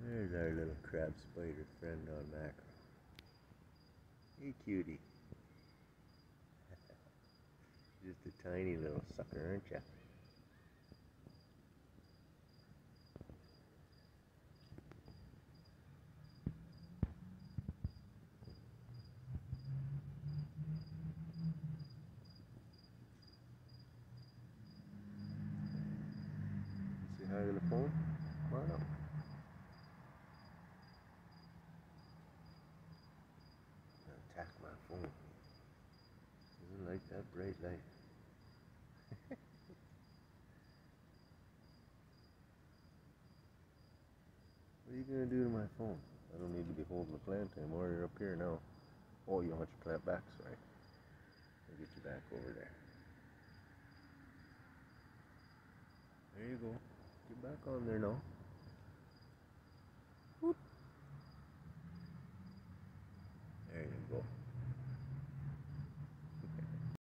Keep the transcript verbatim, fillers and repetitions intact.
There's our little crab spider friend on mackerel. Hey cutie. Just a tiny little sucker, aren't ya? Say hi to the phone? Come on up. Attack my phone. Doesn't like that bright light. What are you gonna do to my phone? I don't need to be holding the plant anymore. You're up here now. Oh, you want your plant back? Sorry. I'll get you back over there. There you go. Get back on there now. Whoop. There you go.